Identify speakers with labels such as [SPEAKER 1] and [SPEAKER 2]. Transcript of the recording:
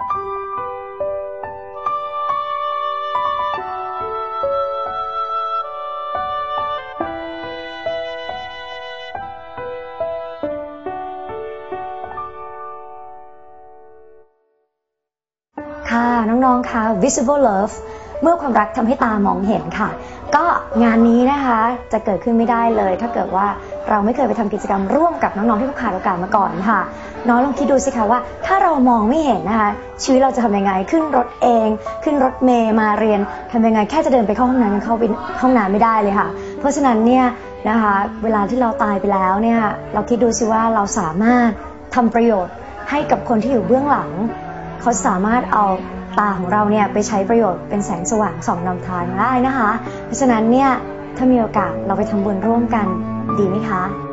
[SPEAKER 1] ค่ะน้องๆค่ะ Visible Love เมื่อความรักทำให้ตามองเห็นค่ะก็งานนี้นะคะจะเกิดขึ้นไม่ได้เลยถ้าเกิดว่าเราไม่เคยไปทำกิจกรรมร่วมกับน้องๆที่เขาขาดโอกาสมาก่อนค่ะน้องลองคิดดูสิคะว่าถ้าเรามองไม่เห็นนะคะชีวิตเราจะทำยังไงขึ้นรถเองขึ้นรถเมล์มาเรียนทำยังไงแค่จะเดินไปเข้าห้องน้ำยังเข้าไปห้องน้ำไม่ได้เลยค่ะเพราะฉะนั้นเนี่ยนะคะเวลาที่เราตายไปแล้วเนี่ยเราคิดดูสิว่าเราสามารถทำประโยชน์ให้กับคนที่อยู่เบื้องหลังเขาสามารถเอาตาของเราเนี่ยไปใช้ประโยชน์เป็นแสงสว่างส่องนำทางได้นะคะเพราะฉะนั้นเนี่ยถ้ามีโอกาสเราไปทำบุญร่วมกันดีไหมคะ